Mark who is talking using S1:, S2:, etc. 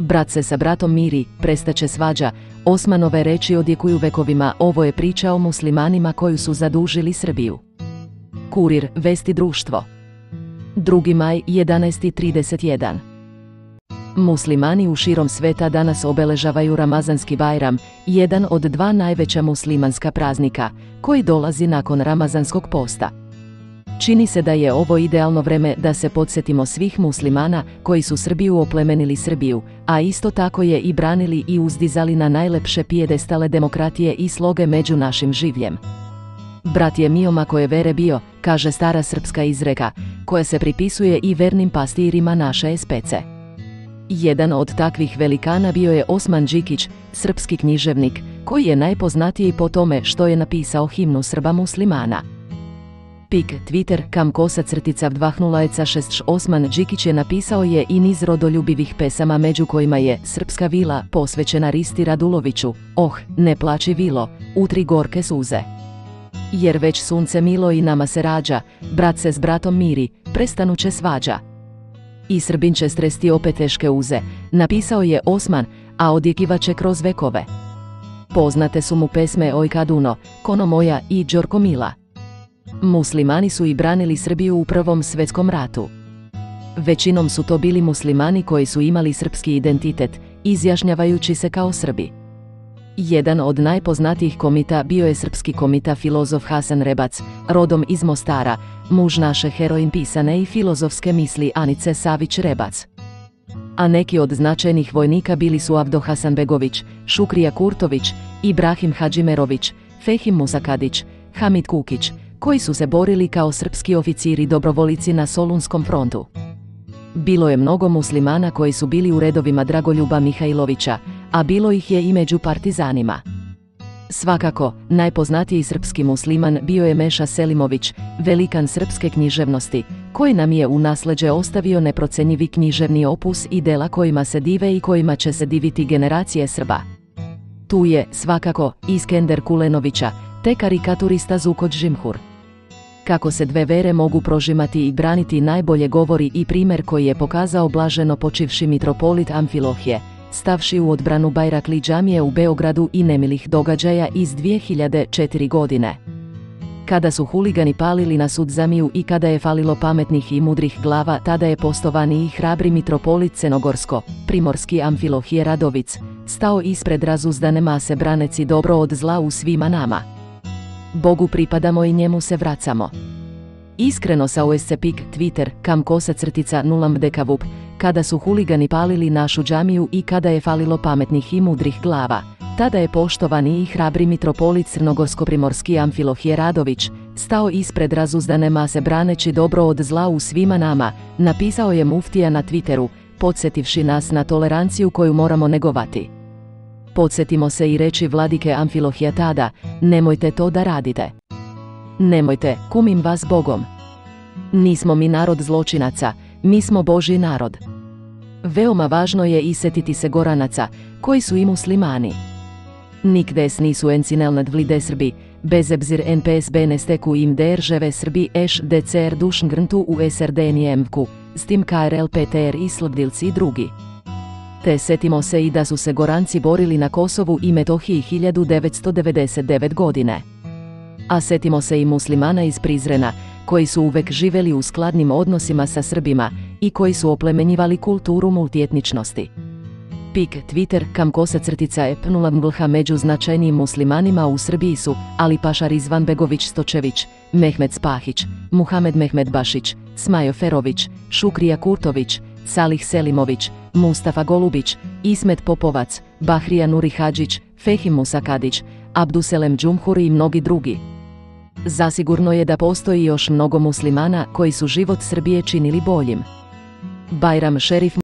S1: Brat se sa bratom miri, prestaće svađa. Osmanove reči odjekuju vekovima, ovo je priča o muslimanima koju su zadužili Srbiju. Kurir, vesti društvo. 2. maj, 11:31. Muslimani u širom sveta danas obeležavaju Ramazanski Bajram, jedan od dva najveća muslimanska praznika, koji dolazi nakon Ramazanskog posta. Čini se da je ovo idealno vreme da se podsjetimo svih muslimana koji su Srbiju oplemenili Srbiju, a isto tako je i branili i uzdizali na najlepše pijedestale demokratije i sloge među našim življem. Brat je mioma koje vere bio, kaže stara srpska izreka, koja se pripisuje i vernim pastirima naše SPC. Jedan od takvih velikana bio je Osman Đikić, srpski književnik, koji je najpoznatiji po tome što je napisao himnu Srba muslimana. Pik, Twitter, _2026 Osman Đikić je napisao je i niz rodoljubivih pesama među kojima je Srpska vila posvećena Risti Raduloviću, Oh, ne plači vilo, utri gorke suze. Jer već sunce milo i nama se rađa, brat se s bratom miri, prestanuće svađa. I Srbin će stresti opet teške uze, napisao je Osman, a odjekivaće kroz vekove. Poznate su mu pesme Oj Kaduno, Kono moja i Đorko Mila. Muslimani su i branili Srbiju u Prvom svjetskom ratu. Većinom su to bili muslimani koji su imali srpski identitet, izjašnjavajući se kao Srbi. Jedan od najpoznatijih komita bio je srpski komita filozof Hasan Rebac, rodom iz Mostara, muž naše heroin pisane i filozofske misli Anice Savić Rebac. A neki od značajnih vojnika bili su Avdo Hasanbegović, Šukrija Kurtović, Ibrahim Hadžimerović, Fehim Musakadić, Hamid Kukić, koji su se borili kao srpski oficiri dobrovoljici na Solunskom frontu. Bilo je mnogo muslimana koji su bili u redovima Dragoljuba Mihajlovića, a bilo ih je i među partizanima. Svakako, najpoznatiji srpski musliman bio je Meša Selimović, velikan srpske književnosti, koji nam je u nasleđe ostavio neprocenjivi književni opus i dela kojima se dive i kojima će se diviti generacije Srba. Tu je, svakako, Iskender Kulenovića, te karikaturista Zuko Džimhur. Kako se dve vere mogu prožimati i braniti najbolje govori i primjer koji je pokazao blaženo počivši mitropolit Amfilohije, stavši u odbranu Bajrakli džamije u Beogradu i nemilih događaja iz 2004. godine. Kada su huligani palili na Sudzamiju i kada je falilo pametnih i mudrih glava, tada je poštovani i hrabri mitropolit Crnogorsko-primorski Amfilohije Radovic stao ispred razuzdane mase braneci dobro od zla u svima nama. Bogu pripadamo i njemu se vracamo. Iskreno sa OSC Pik, Twitter, _0mdekavup, kada su huligani palili našu džamiju i kada je falilo pametnih i mudrih glava, tada je poštovani i hrabri mitropolit Crnogorsko-primorski Amfilohije Radović stao ispred razuzdane mase braneći dobro od zla u svima nama, napisao je muftija na Twitteru, podsjetivši nas na toleranciju koju moramo negovati. Podsjetimo se i reči vladike Amfilohija tada, nemojte to da radite. Nemojte, kumim vas Bogom. Nismo mi narod zločinaca, mi smo Božji narod. Veoma važno je i setiti se Goranaca, koji su i muslimani. Nikdes nisu encinel nadvlide Srbi, bez obzir NPSB nesteku im države Srbi eš DCR dušngrntu u SRDNIMku, s tim KRL PTR i Slobdilci i drugi. Te setimo se i da su se Goranci borili na Kosovu i Metohiji 1999. godine. A setimo se i muslimana iz Prizrena, koji su uvek živeli u skladnim odnosima sa Srbima i koji su oplemenjivali kulturu multietničnosti. Pik, Twitter, _ep0mglh među značajnijim muslimanima u Srbiji su Ali Paša Rizvanbegović Stočević, Mehmet Spahić, Muhamed Mehmet Bašić, Smajo Ferović, Šukrija Kurtović, Salih Selimović, Mustafa Golubić, Ismet Popovac, Bahrija Nuri Hadžić, Fehim Musakadić, Abduselem Džumhur i mnogi drugi. Zasigurno je da postoji još mnogo muslimana koji su život Srbije činili boljim. Bajram Šerif